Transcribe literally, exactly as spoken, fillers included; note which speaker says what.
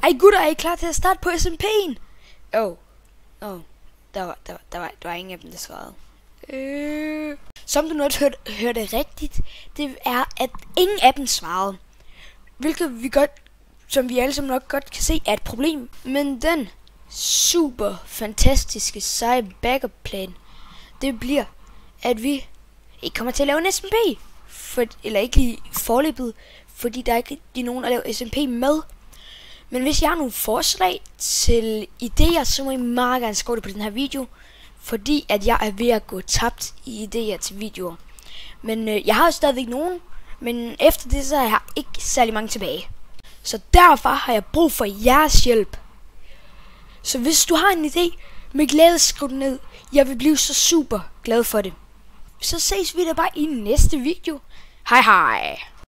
Speaker 1: Ej gutter, er I klar til at starte på S M P'en? Åh, oh. oh. der, var, der, var, der, var, der var ingen af dem, der svarede. Øh. Som du nok hørte, hørte rigtigt, det er, at ingen af dem svarede. Hvilket vi godt, som vi alle sammen nok godt kan se, er et problem. Men den super fantastiske seje backup plan, det bliver, at vi ikke kommer til at lave en S M P. For, eller ikke lige forløbet, fordi der er ikke er nogen at lave S M P med. Men hvis jeg har nogle forslag til idéer, så må I meget gerne skrive det på den her video. Fordi at jeg er ved at gå tabt i idéer til videoer. Men øh, jeg har jo stadigvæk nogen. Men efter det, så har jeg ikke særlig mange tilbage. Så derfor har jeg brug for jeres hjælp. Så hvis du har en idé, med glæde skriv den ned. Jeg vil blive så super glad for det. Så ses vi da bare i næste video. Hej hej.